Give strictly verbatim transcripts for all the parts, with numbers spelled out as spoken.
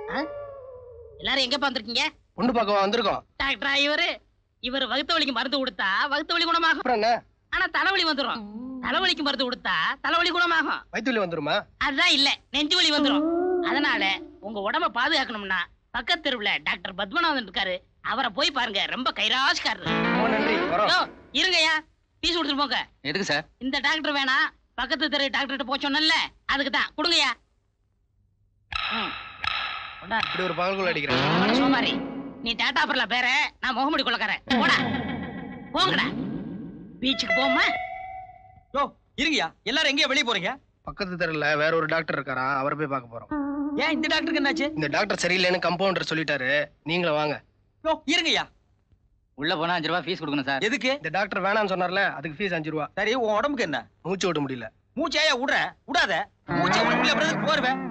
எல்லாரும் எங்க பாந்துருக்கீங்க? பொண்ணு பார்க்க வந்திருக்கோம். டாக்டரா இவரு? இவர் வகுத்த வலிக்கு மருந்து கொடுத்தா வகுத்த வலி குணமாகும். அப்புறம் என்ன? ஆனா தலைவலி வந்துரும். தலைவலிக்கு மருந்து கொடுத்தா தலைவலி குணமாகும். வயிற்று வலி வந்துருமா? அதுதான் இல்ல, நெஞ்சு வலி வந்துரும். அதனால உங்க உடம்ப பாதுகாக்கணும்னா பக்கத்து தெருவுல டாக்டர் பத்மநாதன் இருக்காரு, அவரை போய் பாருங்க. ரொம்ப கைராசிக்காரரு. நன்றி. இருங்கய்யா, பீஸ் கொடுத்துட்டு போங்க. எதுக்கு சார்? இந்த டாக்டர் வேணா, பக்கத்து தெரு டாக்டர்கிட்ட போய் சொன்னல, அதுக்கு தான். கொடுங்கய்யா. இப்படி ஒரு பகல்குள்ள அடிக்கிறேன். சோமாரி, நீ டாடா பர்ல பேர, நான் முகமடி கொள்ளக்காரன். போடா போங்கடா. பீச்சுக்கு போமா? யோ இருங்கயா, எல்லாரும் எங்கேயா வெளிய போறீங்க? பக்கத்து தெருல வேற ஒரு டாக்டர் இருக்காரா, அவரை போய் பார்க்க போறோம். ஏன் இந்த டாக்டருக்கு என்னாச்சு? இந்த டாக்டர் சரியில்லைன்னு கம்பவுண்டர் சொல்லிட்டாரு, நீங்களும் வாங்க. யோ இருங்கயா. உள்ள போனா அஞ்சு ரூபாய் ஃபீஸ் கொடுக்கணும் சார். எதுக்கு? இந்த டாக்டர் வேணாம்னு சொன்னார்ல, அதுக்கு ஃபீஸ் அஞ்சு ரூபா. சரி, உன் உடம்புக்கு என்ன? மூச்சு விட முடியல. மூச்சையா விடுற? விடாத. மூச்சை விட முடியல பிரதர், போர்வேன்.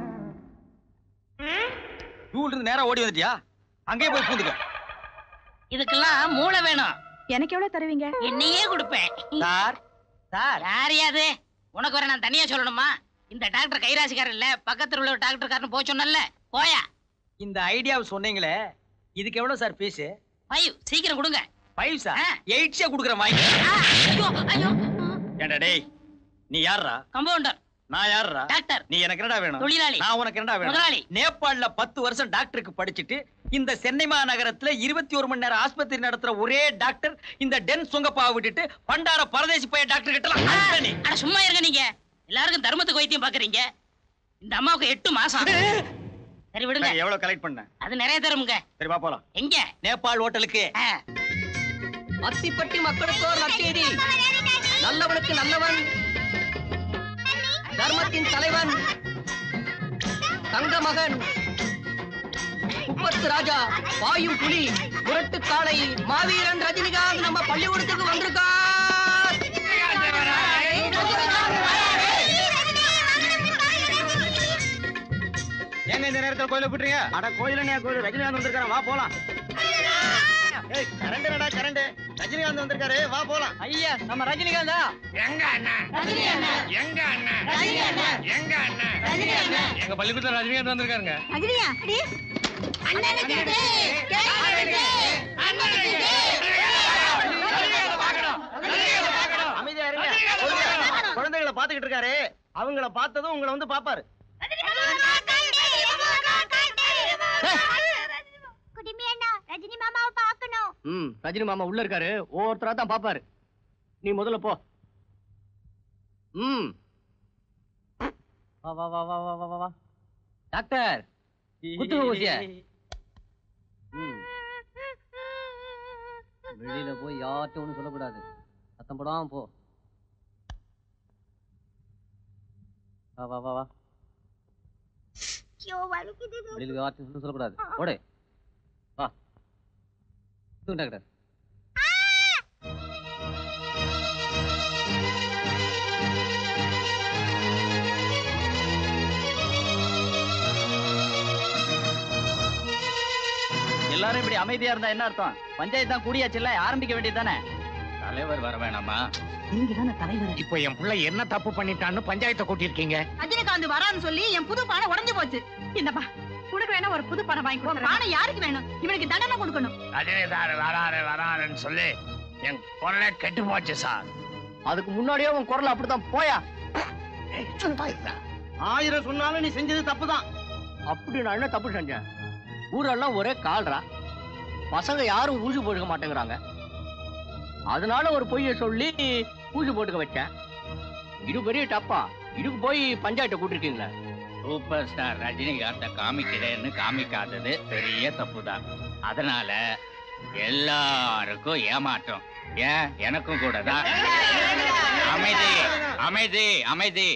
ரூல் இருந்து நேரா ஓடி வந்துட்டியா? அங்கேயே போய் பூந்துக்க. இதுக்கெல்லாம் மூளை வேணும். எனக்கு எவ்வளவு தருவீங்க? என்னையே கொடுப்பேன். சார் சார் யாரையாது உனக்கு வர நான் தனியா சொல்லணுமா? இந்த டாக்டர் கைராசிக்காரர் இல்ல, பக்கத்துல உள்ள டாக்டர் காரன் போய் சொன்னல. போயா. இந்த ஐடியாவை சொன்னீங்களே, இதுக்கு எவ்வளவு சார் ஃபீஸ்? ஃபைவ். சீக்கிரம் கொடுங்க. Five sir? எயிட் சார் கொடுக்குற வாங்கி. ஐயோ ஐயோ. ஏண்டா டேய், நீ யாரா? கம்பவுண்டர். நான் யாரா? டாக்டர். நீ எனக்கு என்னடா வேணும்? தொழிலாளி. நான் உனக்கு என்னடா வேணும்? முதலாளி. நேபாள்ல பத்து வருஷம் டாக்டருக்கு படிச்சிட்டு இந்த சென்னை மாநகரத்துல இருபத்தி ஒரு மணி நேரம் ஆஸ்பத்திரி நடத்துற ஒரே டாக்டர் இந்த டென் சுங்கப்பாவை விட்டுட்டு பண்டார பரதேசி போய் டாக்டர் கிட்ட. அட சும்மா இருங்க நீங்க. எல்லாருக்கும் தர்மத்துக்கு வைத்தியம் பாக்குறீங்க. இந்த அம்மாவுக்கு எட்டு மாசம். சரி விடுங்க. எவ்வளவு கலெக்ட் பண்ண? அது நிறைய தருமுங்க. சரி வா போலாம். எங்க? நேபாள் ஹோட்டலுக்கு. அத்திப்பட்டி மக்களுக்கோ நற்செய்தி. நல்லவனுக்கு நல்லவன், தர்மத்தின் தலைவன், தங்க மகன், குப்பத்து ராஜா, பாயும் புலி, புரட்டு காளை, மாவீரன் ரஜினிகாந்த் நம்ம பள்ளிக்கூடத்துக்கு வந்திருக்கார். ஏங்க இந்த நேரத்துல கோயில போட்டுறீங்க? அட கோயில நீ கோயில் ரஜினிகாந்த் வந்திருக்காரு, வா போலாம். ஏய் கரண்ட் என்னடா கரண்ட்? ரஜினிகாந்த் வந்திருக்காரு, வா போலாம். ஐயா நம்ம ரஜினிகாந்தா? எங்க அண்ணா? ரஜினி அண்ணா. எங்க அண்ணா? ரஜினி அண்ணா. எங்க அண்ணா? ரஜினி அண்ணா. எங்க பள்ளிக்கூடத்துல ரஜினிகாந்த் வந்திருக்காருங்க. ரஜினியா? அடி அண்ணனுக்கு டே கேளுங்க. அண்ணனுக்கு டே. அமைதியா இருங்க. குழந்தைகளை பாத்துக்கிட்டு இருக்காரு, அவங்கள பார்த்ததும் உங்களை வந்து பாப்பாரு. ரஜினி மாமாவை பார்க்கணும். ம், ரஜினி மாமா உள்ள இருக்காரு, ஒவ்வொருத்தரா தான் பாப்பாரு. நீ முதல்ல போ. ம், வா வா வா வா வா வா வா. டாக்டர் குத்துங்க ஊசிய. ம், வெளியில போய் யார்கிட்ட ஒண்ணும் சொல்லக்கூடாது, சத்தம் போடாம போ. வா வா வா வா. வெளியில யார்கிட்ட ஒண்ணும் சொல்லக்கூடாது. ஓடு வா. டாக்டர் எல்லாரும் இப்படி அமைதியா இருந்தா என்ன அர்த்தம்? பஞ்சாயத்து தான் கூடியாச்சுல்ல, ஆரம்பிக்க வேண்டியதுதானே? தலைவர் வர வேணாமா? நீங்க தானே தலைவர். இப்போ என் பிள்ளை என்ன தப்பு பண்ணிட்டான்னு பஞ்சாயத்தை கூட்டிருக்கீங்க. ரஜினிகாந்த் வரான்னு சொல்லி என் புது பானை உடைஞ்சு போச்சு. இந்தப்பா உனக்கு வேணா ஒரு புது பானை வாங்கி கொடுங்க. பானை யாருக்கு வேணும்? இவனுக்கு தண்டனை கொடுக்கணும். ரஜினிகாந்த் வராரு வராருன்னு சொல்லி என் குரலே கெட்டு போச்சு சார். அதுக்கு முன்னாடியே உன் குரல் அப்படித்தான். போயா. ஆயிரம் சொன்னாலும் நீ செஞ்சது தப்புதான். அப்படி நான் என்ன தப்பு செஞ்சேன்? ஊரெல்லாம் ஒரே கால்ரா, பசங்க யாரும் ஊசி போட்டுக்க மாட்டேங்கிறாங்க. அதனால ஒரு பொய்ய சொல்லி ஊசி போட்டுக்க வச்சேன். இது பெரிய டப்பா. இதுக்கு போய் பஞ்சாயத்தை கூட்டிருக்கீங்களே. சூப்பர் ஸ்டார் ரஜினிகாந்த காமிக்கிறேன்னு காமிக்காதது பெரிய தப்பு தான். அதனால எல்லாருக்கும் ஏமாற்றம். ஏன் எனக்கும் கூட தான். அமைதி அமைதி அமைதி.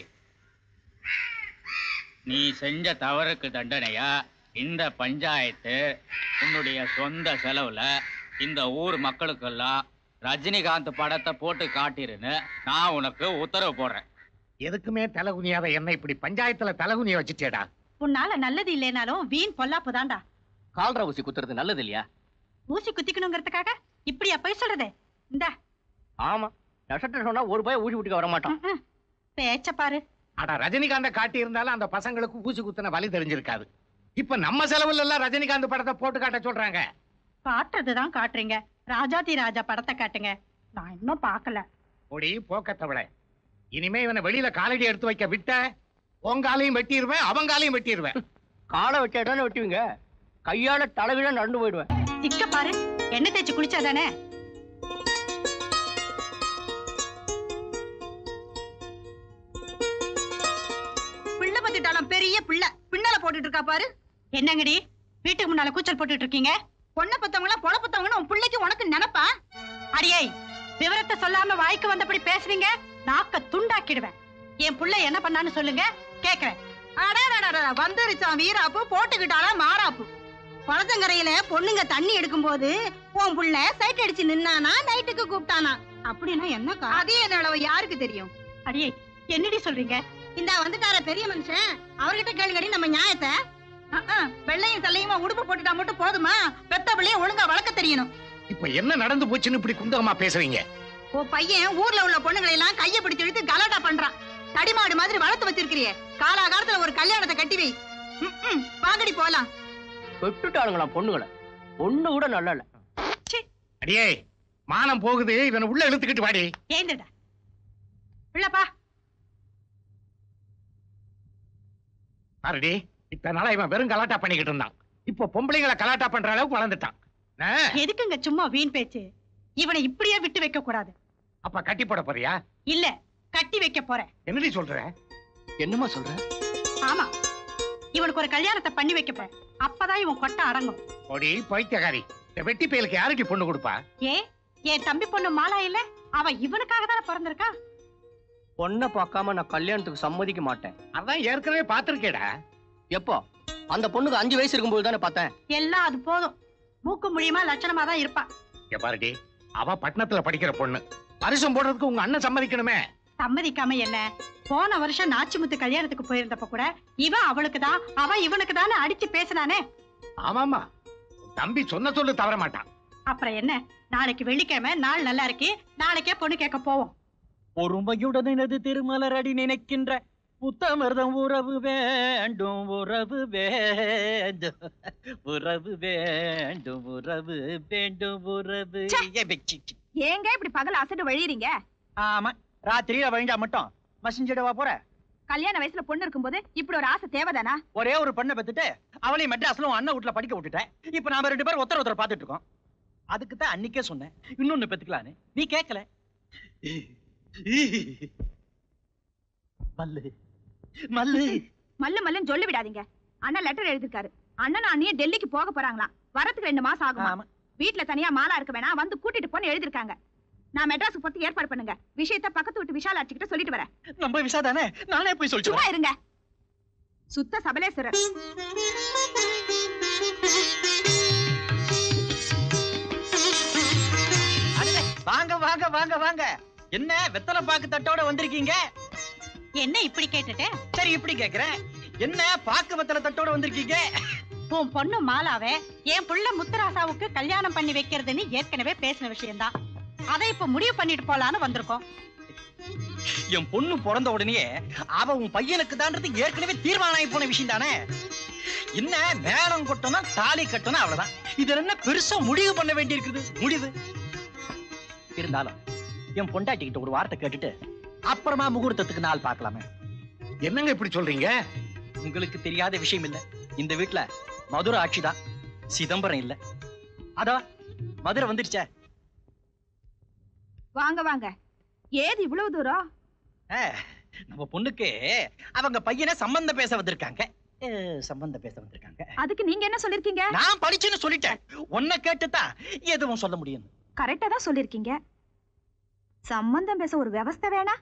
நீ செஞ்ச தவறுக்கு தண்டனையா இந்த பஞ்சாயத்து உன்னுடைய சொந்த செலவுல இந்த ஊர் மக்களுக்கெல்லாம் ரஜினிகாந்த் படத்தை போட்டு காட்டிருன்னு நான் உனக்கு உத்தரவு போடுறேன். எதுக்குமே தலகுனியாத என்ன இப்படி பஞ்சாயத்துல தலகுனிய வச்சுட்டேடா. உன்னால நல்லது இல்லைனாலும் வீண் பொல்லாப்பு தான்டா. கால்ரா ஊசி குத்துறது நல்லது இல்லையா? ஊசி குத்திக்கணுங்கிறதுக்காக இப்படியா போய் சொல்றது? இந்த ஆமா, நஷ்டம் சொன்னா ஒரு பய ஊசி விட்டுக்க வர மாட்டான். பேச்ச பாரு. அட ரஜினிகாந்த காட்டி இருந்தாலும் அந்த பசங்களுக்கு ஊசி குத்துன வலி தெரிஞ்சிருக்காது. இப்ப நம்ம செலவுல எல்லாம் ரஜினிகாந்த் படத்தை போட்டு காட்ட சொல்றாங்க. காட்டுறதுதான் காட்டுறீங்க. ராஜாதி ராஜா படத்தை காட்டுங்க. நான் இன்னும் பார்க்கல. ஒடி போக்கத்தவள, இனிமே இவனை வெளியில காலடி எடுத்து வைக்க விட்ட உங்காலையும் வெட்டிடுவேன், அவங்காலையும் வெட்டிடுவேன். காலை வெட்டாதானே வெட்டுவீங்க, கையால தலைவிழ நடந்து போயிடுவேன். இக்க பாரு, எண்ணெய் தேய்ச்சி குளிச்சாதானே. பிள்ளை பத்திட்டாலும் பெரிய பிள்ளை பின்னால போட்டுட்டு இருக்கா பாரு. என்னங்கடி வீட்டுக்கு முன்னால கூச்சல் போட்டுட்டு இருக்கீங்க? பொண்ணை பத்தவங்களா பொழ பத்தவங்கன்னு உன் பிள்ளைக்கு உனக்கு நினைப்பா? அடியே, விவரத்தை சொல்லாம வாய்க்கு வந்தபடி பேசுவீங்க, நாக்க துண்டாக்கிடுவேன். என் புள்ள என்ன பண்ணான்னு சொல்லுங்க, கேக்குறேன். வந்துருச்சான் வீராப்பு, போட்டுக்கிட்டாளா மாறாப்பு. பழத்தங்கரையில பொண்ணுங்க தண்ணி எடுக்கும் போது உன் புள்ள சைட் அடிச்சு நின்னானா, நைட்டுக்கு கூப்பிட்டானா, அப்படின்னா என்ன? அதே என்ன யாருக்கு தெரியும்? அடியே, என்னடி சொல்றீங்க? இந்த வந்துட்டார பெரிய மனுஷன், அவர்கிட்ட கேளுங்கடி நம்ம நியாயத்தை. வெள்ளையும் சல்லையுமா உடுப்பு போட்டுட்டா மட்டும் போதுமா? பெத்த பிள்ளைய ஒழுங்கா வளர்க்க தெரியணும். இப்ப என்ன நடந்து போச்சுன்னு இப்படி குந்தகமா பேசுறீங்க? ஓ பையன் ஊர்ல உள்ள பொண்ணுங்களை எல்லாம் கைய பிடிச்சு இழுத்து கலாட்டா பண்றான். தடிமாடு மாதிரி வளர்த்து வச்சிருக்கிறியே, காலாகாலத்துல ஒரு கல்யாணத்தை கட்டி வை. வாங்கடி போலாம். விட்டுட்டாளுங்களா பொண்ணுகளை? பொண்ணு கூட நல்ல இல்ல. அடியே, மானம் போகுது, இவனை உள்ள இழுத்துக்கிட்டு வாடி. ஏந்தடா உள்ளப்பா. பாருடி, இத்தனை நாளா இவன் வெறும் கலாட்டா பண்ணிக்கிட்டு இருந்தான். இப்ப பொம்பளைங்களை கலாட்டா பண்ற அளவுக்கு வளர்ந்துட்டான். எதுக்குங்க சும்மா வீண் பேச்சு? இவனை இப்படியே விட்டு வைக்க கூடாது. அப்ப கட்டி போட போறியா? இல்ல, கட்டி வைக்க போறேன். என்னடி சொல்ற? என்னமா சொல்ற? ஆமா, இவனுக்கு ஒரு கல்யாணத்தை பண்ணி வைக்க போறேன். அப்பதான் இவன் கொட்ட அடங்கும். ஓடி பைத்தியக்காரி, இந்த வெட்டி பயலுக்கு யாருக்கு பொண்ணு கொடுப்பா? ஏ, என் தம்பி பொண்ணு மாலா இல்ல, அவ இவனுக்காக தானே பிறந்திருக்கா. பொண்ணை பார்க்காம நான் கல்யாணத்துக்கு சம்மதிக்க மாட்டேன். அதான் ஏற்கனவே பாத்திருக்கேடா. எப்போ? அந்த பொண்ணுக்கு அஞ்சு வயசு இருக்கும்போது தானே பார்த்தேன். எல்லாம் அது போதும். மூக்கு முடியுமா லட்சணமா தான் இருப்பா. பாருடி, அவ பட்டணத்துல படிக்கிற பொண்ணு, பரிசம் போடுறதுக்கு உங்க அண்ணன் சம்மதிக்கணுமே. சம்மதிக்காம என்ன? போன வருஷம் நாச்சிமுத்து கல்யாணத்துக்கு போயிருந்தப்ப கூட இவன் அவளுக்கு தான், அவ இவனுக்கு தான் அடிச்சு பேசினானே. ஆமாமா, தம்பி சொன்ன சொல்லு தவற மாட்டான். அப்புறம் என்ன, நாளைக்கு வெள்ளிக்கிழமை, நாள் நல்லா இருக்கு, நாளைக்கே பொண்ணு கேட்க போவோம். பொறுமையுடன் எனது திருமலரடி நினைக்கின்ற புத்தமர்தம் உறவு வேண்டும், உறவு வேண்டும், உறவு வேண்டும், உறவு வேண்டும், உறவு. ஏங்க இப்படி பகல் அசட்டு வழியறீங்க? ஆமா, ராத்திரியில வழிஞ்சா மட்டும் மசிஞ்சிடவா போற? கல்யாண வயசுல பொண்ணு இருக்கும்போது இப்படி ஒரு ஆசை தேவைதானா? ஒரே ஒரு பொண்ணை பெத்துட்டு அவளையும் மெட்ராஸ்ல அண்ணன் வீட்டுல படிக்க விட்டுட்டேன். இப்ப நாம ரெண்டு பேரும் ஒருத்தர் ஒருத்தர் பாத்துட்டு இருக்கோம். அதுக்கு தான் அன்னைக்கே சொன்னேன் இன்னொன்னு பெத்துக்கலான்னு, நீ கேட்கல. மல்லு மல்லு மல்லு மல்லுன்னு சொல்லி விடாதீங்க. அண்ணன் லெட்டர் எழுதிருக்காரு. அண்ணன் அண்ணியே டெல்லிக்கு போக போறாங்களாம். வரதுக்கு ரெண்டு மாசம் ஆகும். வீட்டுல தனியா மாலா இருக்க வேணா, வந்து கூட்டிட்டு போன்னு எழுதிருக்காங்க. நான் மெட்ராஸுக்கு போட்டு ஏற்பாடு பண்ணுங்க. விஷயத்த பக்கத்து விட்டு விஷாலாட்சி கிட்ட சொல்லிட்டு வரேன். நம்ம விஷா தானே, நானே போய் சொல்லிட்டு சும்மா இருங்க. சுத்த சபலேஸ்வரர். வாங்க வாங்க வாங்க வாங்க. என்ன வெத்தலை பாக்கு தட்டோட வந்திருக்கீங்க? என்ன இப்படி கேட்டுட்டு? சரி இப்படி கேக்குறேன், என்ன பாக்கு வெத்தலை தட்டோட வந்திருக்கீங்க? உன் பொண்ணு மாலாவே என் புள்ள முத்துராசாவுக்கு கல்யாணம் பண்ணி வைக்கிறதுன்னு ஏற்கனவே பேசின விஷயம்தான். அதை இப்ப முடிவு பண்ணிட்டு போலான்னு வந்திருக்கோம். என் பொண்ணு பிறந்த உடனே அவ உன் பையனுக்கு தான்றது ஏற்கனவே தீர்மானம் ஆகி போன விஷயம் தானே. என்ன மேளம் கொட்டணும் தாலி கட்டணும் அவ்வளவுதான். இது என்ன பெருசா முடிவு பண்ண வேண்டி இருக்குது? முடிவு இருந்தாலும் என் பொண்டாட்டிக்கிட்ட ஒரு வார்த்தை கேட்டுட்டு அப்புறமா முகூர்த்தத்துக்கு நாள் பார்க்கலாமே. என்னங்க இப்படி சொல்றீங்க? உங்களுக்கு தெரியாத விஷயம் இல்ல, இந்த வீட்டுல மதுரை ஆட்சிதான், சிதம்பரம் இல்ல. அதோ மதுரை வந்துருச்சே. வாங்க வாங்க. ஏது இவ்வளவு தூரம்? நம்ம பொண்ணுக்கு அவங்க பையனை சம்பந்தம் பேச வந்திருக்காங்க. சம்பந்தம் பேச வந்திருக்காங்க. அதுக்கு நீங்க என்ன சொல்லிருக்கீங்க? நான் படிச்சுன்னு சொல்லிட்டேன். உன்னை கேட்டுதான் எதுவும் சொல்ல முடியும். கரெக்டா தான் சொல்லிருக்கீங்க. சம்பந்தம் பேச ஒரு விவஸ்தை வேணா?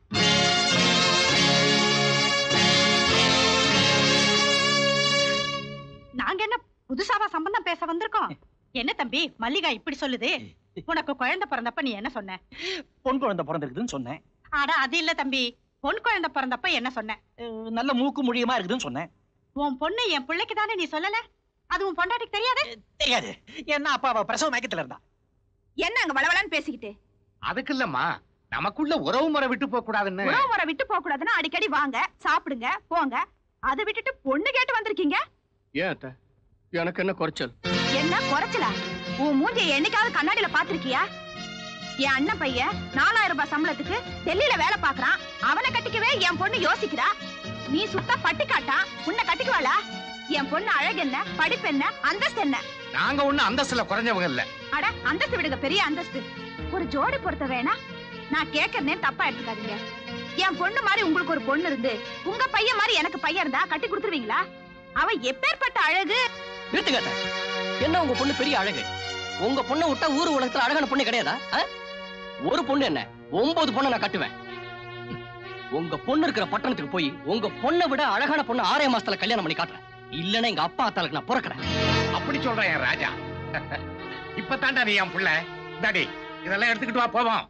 நாங்க என்ன புதுசாவா சம்பந்தம் பேச வந்திருக்கோம்? என்ன தம்பி மல்லிகா இப்படி சொல்லுது? உனக்கு குழந்தை பிறந்தப்ப நீ என்ன சொன்ன? பொன் குழந்தை பிறந்திருக்குதுன்னு சொன்னேன். ஆடா அது இல்ல தம்பி, பொன் குழந்தை பிறந்தப்ப என்ன சொன்ன? நல்ல மூக்கு முடியுமா இருக்குதுன்னு சொன்னேன். உன் பொண்ணு என் பிள்ளைக்கு தானே நீ சொல்லல? அது உன் பொண்டாட்டிக்கு தெரியாது? தெரியாது. என்ன அப்பா அவ பிரசவ மயக்கத்துல இருந்தா. என்ன அங்க வளவளன்னு பேசிக்கிட்டு? அதுக்கு இல்லம்மா, நமக்குள்ள உறவு முறை விட்டு போக கூடாதுன்னு. உறவு முறை விட்டு போக கூடாதுன்னா அடிக்கடி வாங்க, சாப்பிடுங்க, போங்க. அதை விட்டுட்டு பொண்ணு கேட்டு வந்திருக்கீங்க. ஏன் அத்தை எனக்கு என்ன குறைச்சல்? என்ன குறைச்சலா? உன் மூஞ்சிய என்னைக்காவது கண்ணாடியில பாத்திருக்கியா? என் அண்ணன் பையன் நாலாயிரம் ரூபாய் சம்பளத்துக்கு டெல்லியில வேலை பாக்குறான். அவனை கட்டிக்கவே என் பொண்ணு யோசிக்கிறா. நீ சுத்த பட்டிக்காட்டா, உன்னை கட்டிக்குவாளா? என் பொண்ணு அழகு என்ன, படிப்பு என்ன, அந்தஸ்து என்ன? நாங்க ஒண்ணு அந்தஸ்துல குறைஞ்சவங்க இல்ல. அட அந்தஸ்து விடுங்க, பெரிய அந்தஸ்து. ஒரு ஜோடி பொறுத்த வேணா நான் கேட்கறதே தப்பா எடுத்துக்காதீங்க. என் பொண்ணு மாதிரி உங்களுக்கு ஒரு பொண்ணு இருந்து உங்க பையன் மாதிரி எனக்கு பையன் இருந்தா கட்டி கொடுத்துருவீங்களா? அவ எப்பேற்பட்ட அழகு! நிறுத்துங்க அத்தை. என்ன உங்க பொண்ணு பெரிய அழகு? உங்க பொண்ணை விட்டா ஊர் உலகத்துல அழகான பொண்ணு கிடையாதா? ஒரு பொண்ணு என்ன, ஒன்பது பொண்ணை நான் கட்டுவேன். உங்க பொண்ணு இருக்கிற பட்டணத்துக்கு போய் உங்க பொண்ணை விட அழகான பொண்ணு ஆறே மாசத்துல கல்யாணம் பண்ணி காட்டுறேன். இல்லன்னா எங்க அப்பா அத்தாளுக்கு நான் பிறக்கிறேன். அப்படி சொல்றேன் என் ராஜா. இப்ப தாண்டா நீ என் புள்ள. டாடி இதெல்லாம் எடுத்துக்கிட்டு வா போவோம்.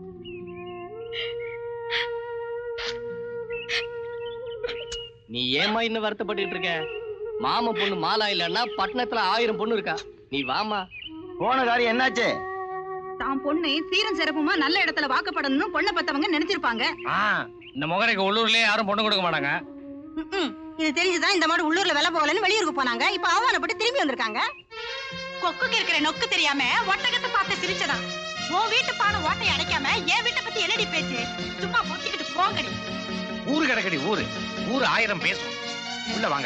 நீ ஏமா இன்னும் வருத்தப்பட்டு இருக்க? மாமா பொண்ணு மாலா இல்லன்னா பட்டணத்துல ஆயிரம் பொண்ணு இருக்கா. நீ வாமா. போன காரியம் என்னாச்சு? தான் பொண்ணு சீரன் சிறப்புமா நல்ல இடத்துல வாக்கப்படணும்னு பொண்ணை பத்தவங்க நினைச்சிருப்பாங்க. இந்த முகரைக்கு உள்ளூர்லயே யாரும் பொண்ணு கொடுக்க மாட்டாங்க. இது தெரிஞ்சுதான் இந்த மாதிரி உள்ளூர்ல வேலை போகலன்னு வெளியூருக்கு போனாங்க. இப்ப அவமானப்பட்டு திரும்பி வந்திருக்காங்க. கொக்குக்கு இருக்கிற நொக்கு தெரியாம ஒட்டகத்தை பார்த்து சிரிச்சதான். உன் வீட்டு பானை ஓட்டை அடைக்காம என் வீட்டை பத்தி என்னடி பேச்சு? சும்மா பொத்திக்கிட்டு போங்கடி. ஊரு கிடக்கடி ஊரு. ஊரு ஆயிரம் பேசும். உள்ள வாங்க.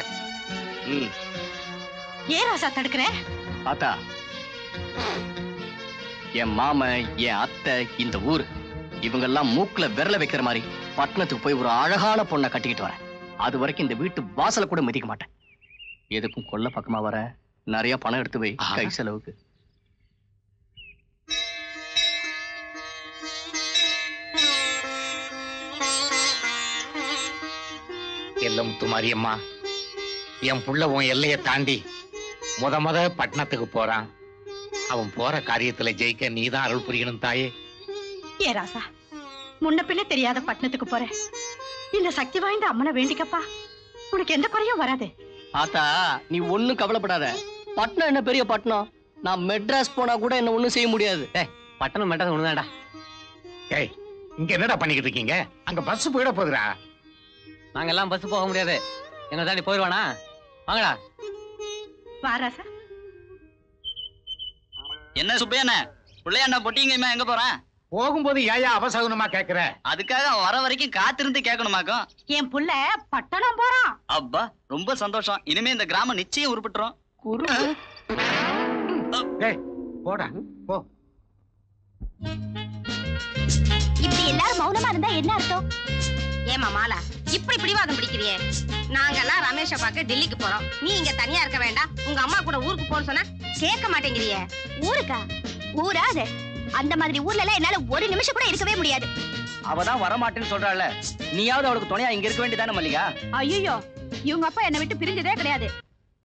ஏன் ராசா தடுக்கிற? பாத்தா, என் மாம, என் அத்தை, இந்த ஊரு இவங்க எல்லாம் மூக்குல விரல வைக்கிற மாதிரி பட்டணத்துக்கு போய் ஒரு அழகான பொண்ணை கட்டிக்கிட்டு வரேன். அது வரைக்கும் இந்த வீட்டு வாசல கூட மிதிக்க மாட்டேன். எதுக்கும் கொல்ல பக்கமா வர நிறைய பணம் எடுத்து வை கை செலவுக்கு. எல்லமுத்து மாரியம்மா, என் புள்ள உன் எல்லையை தாண்டி முத முத பட்டணத்துக்கு போறான். அவன் போற காரியத்துல ஜெயிக்க நீதான் அருள் புரியணும் தாயே. ஏ ராசா, முன்ன பின்ன தெரியாத பட்டணத்துக்கு போற. இந்த சக்தி வாய்ந்த அம்மனை வேண்டிக்கப்பா, உனக்கு எந்த குறையும் வராது. ஆத்தா, நீ ஒண்ணும் கவலைப்படாத. பட்டணம் என்ன பெரிய பட்டணம்? நான் மெட்ராஸ் போனா கூட என்ன ஒண்ணும் செய்ய முடியாது. பட்டணம் மெட்ராஸ் ஒண்ணுதான்டா. ஏய், இங்க என்னடா பண்ணிக்கிட்டு இருக்கீங்க? அங்க பஸ் போயிட போகுதுடா. நாங்க எல்லாம் பஸ் போக முடியாது. எங்க தாண்டி போயிடுவானா? வாங்கடா. வா ராசா. என்ன சுப்பையண்ண, பிள்ளையாண்ட பொட்டிங்க எங்க போறான்? போகும்போது ஏயா அவசகுனமா கேக்குற? அதுக்காக வர வரைக்கும் காத்திருந்து கேட்கணுமாக்கும். என் புள்ள பட்டணம் போறான். அப்பா ரொம்ப சந்தோஷம். இனிமே இந்த கிராமம் நிச்சயம் உருப்பிட்டுரும். ஏய், போடா போ. இப்படி எல்லாரும் மௌனமா இருந்தா என்ன அர்த்தம்? ஏமா மாலா, இப்படி பிடிவாதம் பிடிக்கிறியே? நாங்கெல்லாம் ரமேஷ பார்க்க டெல்லிக்கு போறோம். நீ இங்க தனியா இருக்க வேண்டாம், உங்க அம்மா கூட ஊருக்கு போன்னு சொன்னா கேட்க மாட்டேங்கிறியே. ஊருக்கா? ஊரா அது? அந்த மாதிரி ஊர்ல எல்லாம் என்னால ஒரு நிமிஷம் கூட இருக்கவே முடியாது. அவதான் வரமாட்டேன்னு சொல்றாள். நீயாவது அவளுக்கு துணையா இங்க இருக்க வேண்டியதானே மல்லிகா? ஐயோ, இவங்க அப்பா என்னை விட்டு பிரிஞ்சதே கிடையாது.